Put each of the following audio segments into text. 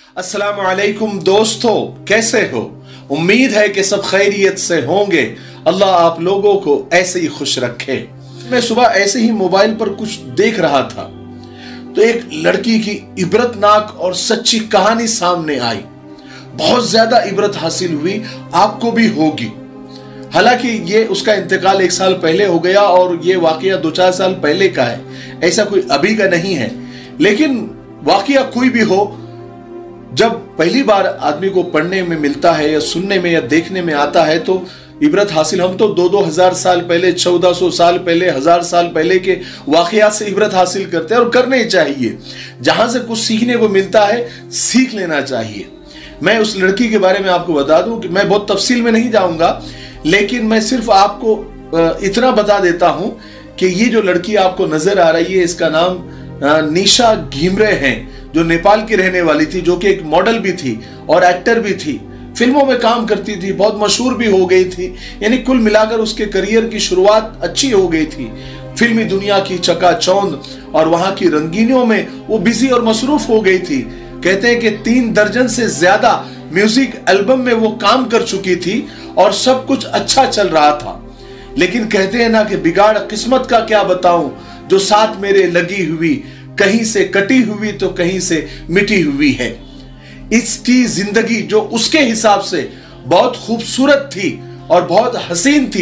अस्सलामु अलैकुम दोस्तों, कैसे हो? उम्मीद है कि सब खैरियत से होंगे। अल्लाह आप लोगों को ऐसे ही खुश रखे। मैं सुबह ऐसे ही मोबाइल पर कुछ देख रहा था तो एक लड़की की इबरतनाक और सच्ची कहानी सामने आई। बहुत ज्यादा इबरत हासिल हुई, आपको भी होगी। हालांकि ये उसका इंतकाल 1 साल पहले हो गया और ये वाकया 2-4 साल पहले का है, ऐसा कोई अभी का नहीं है। लेकिन वाकया कोई भी हो, जब पहली बार आदमी को पढ़ने में मिलता है या सुनने में या देखने में आता है तो इबरत हासिल, हम तो 2-2 हजार साल पहले, 1400 साल पहले, 1000 साल पहले के वाकयात से इबरत हासिल करते हैं और करने चाहिए। जहां से कुछ सीखने को मिलता है सीख लेना चाहिए। मैं उस लड़की के बारे में आपको बता दूं कि मैं बहुत तफसील में नहीं जाऊंगा, लेकिन मैं सिर्फ आपको इतना बता देता हूं कि ये जो लड़की आपको नजर आ रही है, इसका नाम निशा घिमरे है, जो नेपाल की रहने वाली थी, जो कि एक मॉडल भी थी और एक्टर भी थी, फिल्मों में काम करती थी, बहुत मशहूर भी हो गई थी। यानी कुल मिलाकर उसके करियर की शुरुआत अच्छी हो गई थी। फिल्मी दुनिया की चकाचौंध और वहां की रंगीनियों में वो बिजी और मसरूफ हो गई थी। कहते हैं कि 3 दर्जन से ज्यादा म्यूजिक एल्बम में वो काम कर चुकी थी और सब कुछ अच्छा चल रहा था। लेकिन कहते हैं ना कि बिगाड़ किस्मत का क्या बताऊं, जो साथ मेरे लगी हुई, कहीं से कटी हुई तो कहीं से मिटी हुई है। इसकी जिंदगी जो उसके हिसाब से बहुत खूबसूरत थी और बहुत हसीन थी,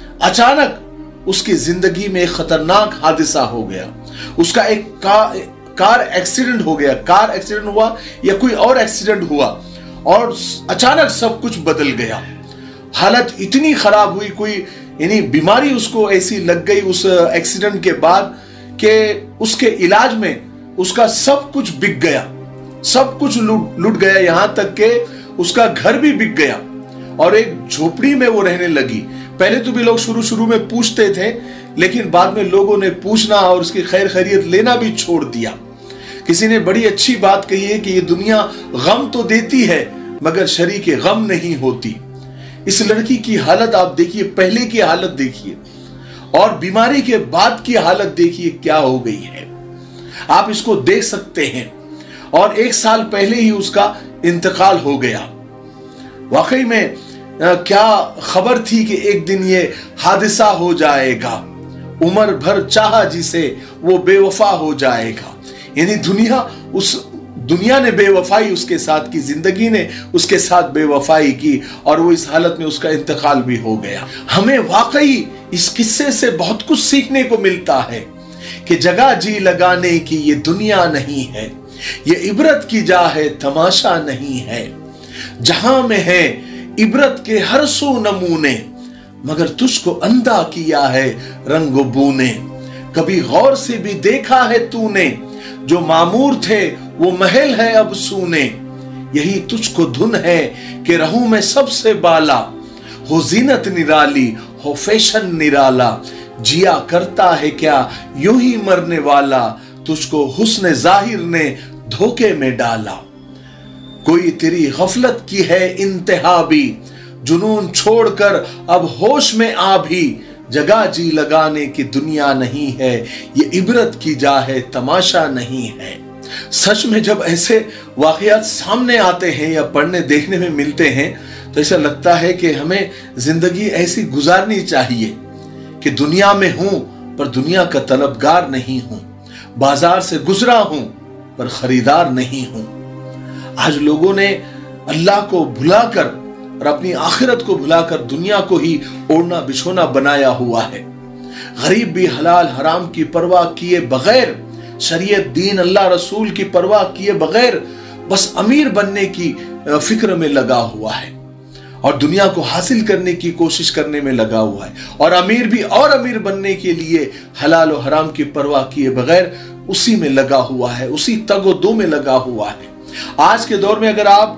अचानक उसकी जिंदगी में एक खतरनाक हादसा हो गया। उसका एक कार एक्सीडेंट हो गया। कार एक्सीडेंट हुआ या कोई और एक्सीडेंट हुआ और अचानक सब कुछ बदल गया। हालत इतनी खराब हुई, कोई यानी बीमारी उसको ऐसी लग गई उस एक्सीडेंट के बाद कि उसके इलाज में उसका सब कुछ बिक गया, सब कुछ लूट गया। यहां तक कि उसका घर भी बिक गया और एक झोपड़ी में वो रहने लगी। पहले तो भी लोग शुरू में पूछते थे, लेकिन बाद में लोगों ने पूछना और उसकी खैर खैरियत लेना भी छोड़ दिया। किसी ने बड़ी अच्छी बात कही है कि ये दुनिया गम तो देती है मगर शरीके गम नहीं होती। इस लड़की की हालत आप देखिए, पहले की हालत देखिए और बीमारी के बाद की हालत देखिए क्या हो गई है। आप इसको देख सकते हैं। और 1 साल पहले ही उसका इंतकाल हो गया। वाकई में क्या खबर थी कि एक दिन ये हादसा हो जाएगा। उम्र भर चाहा जिसे वो बेवफा हो जाएगा। यानी दुनिया ने बेवफाई उसके साथ की, जिंदगी ने उसके साथ बेवफाई की और वो इस हालत में उसका इंतकाल भी हो गया। हमें वाकई इस किस्से से बहुत कुछ सीखने को मिलता है कि जगह जी लगाने की ये दुनिया नहीं है, ये इबरत की जा है, तमाशा नहीं है। जहां में है इबरत के हर सू नमूने, मगर तुझको अंधा किया है रंगो बूने। कभी गौर से भी देखा है तूने, जो मामूर थे वो महल है अब सूने। यही तुझको धुन है कि रहूं मैं सबसे बाला, हो जीनत निराली, हो फैशन निराला। जिया करता है क्या यूं ही मरने वाला, तुझको हुस्न जाहिर ने धोखे में डाला। कोई तेरी गफलत की है इंतहा भी, जुनून छोड़कर अब होश में आ भी। जगह जी लगाने की दुनिया नहीं है, ये इबरत की जा है, तमाशा नहीं है। सच में जब ऐसे वाकयात सामने आते हैं या पढ़ने देखने में मिलते हैं तो ऐसा लगता है कि हमें जिंदगी ऐसी गुजारनी चाहिए कि दुनिया में हूं पर दुनिया का तलबगार नहीं हूं, बाजार से गुजरा हूं पर खरीदार नहीं हूं। आज लोगों ने अल्लाह को भुलाकर और अपनी आखिरत को भुलाकर दुनिया को ही ओढ़ना बिछोना बनाया हुआ है। गरीब भी हलाल हराम की परवाह किए बगैर, शरीयत दीन अल्लाह रसूल की परवाह किए बगैर बस अमीर बनने की फिक्र में लगा हुआ है और दुनिया को हासिल करने की कोशिश करने में लगा हुआ है। और अमीर भी और अमीर बनने के लिए हलाल और हराम की परवाह किए बगैर उसी में लगा हुआ है, उसी तगोदो में लगा हुआ है। आज के दौर में अगर आप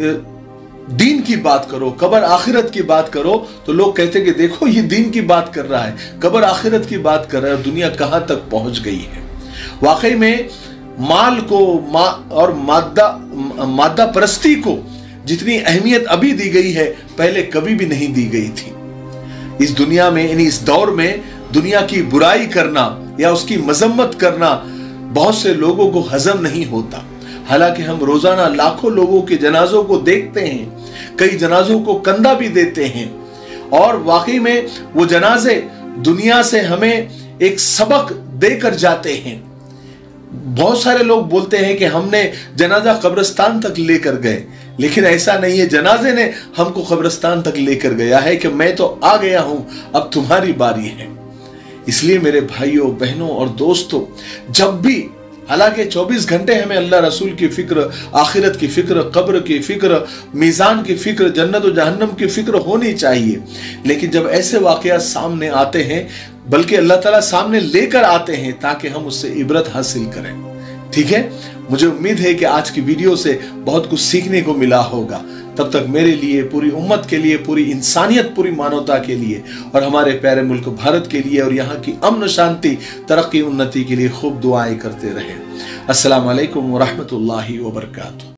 दीन की बात करो, कब्र आखिरत की बात करो, तो लोग कहते हैं कि देखो ये दीन की बात कर रहा है, कब्र आखिरत की बात कर रहा है, दुनिया कहां तक पहुंच गई है। वाकई में माल को और मादा परस्ती को जितनी अहमियत अभी दी गई है, पहले कभी भी नहीं दी गई थी। इस दुनिया में, यानी इस दौर में दुनिया की बुराई करना या उसकी मजम्मत करना बहुत से लोगों को हजम नहीं होता। हालांकि हम रोजाना लाखों लोगों के जनाजों को देखते हैं, कई जनाजों को कंधा भी देते हैं, और वाकई में वो जनाजे दुनिया से हमें एक सबक देकर जाते हैं। बहुत सारे लोग बोलते हैं कि हमने जनाजा कब्रिस्तान तक लेकर गए, लेकिन ऐसा नहीं है। जनाजे ने हमको कब्रिस्तान तक लेकर गया है कि मैं तो आ गया हूं, अब तुम्हारी बारी है। इसलिए मेरे भाइयों, बहनों और दोस्तों, जब भी, हालांकि 24 घंटे हमें अल्लाह रसूल की फिक्र, आखिरत की फिक्र, कब्र की फिक्र, मीज़ान की फिक्र, जन्नत और जहन्नम की फिक्र होनी चाहिए, लेकिन जब ऐसे वाक़यात सामने आते हैं, बल्कि अल्लाह ताला सामने लेकर आते हैं ताकि हम उससे इबरत हासिल करें। ठीक है, मुझे उम्मीद है कि आज की वीडियो से बहुत कुछ सीखने को मिला होगा। तब तक मेरे लिए, पूरी उम्मत के लिए, पूरी इंसानियत, पूरी मानवता के लिए और हमारे प्यारे मुल्क भारत के लिए और यहाँ की अमन शांति, तरक्की, उन्नति के लिए खूब दुआएं करते रहें। अस्सलाम वालेकुम व रहमतुल्लाहि व बरकातुहू।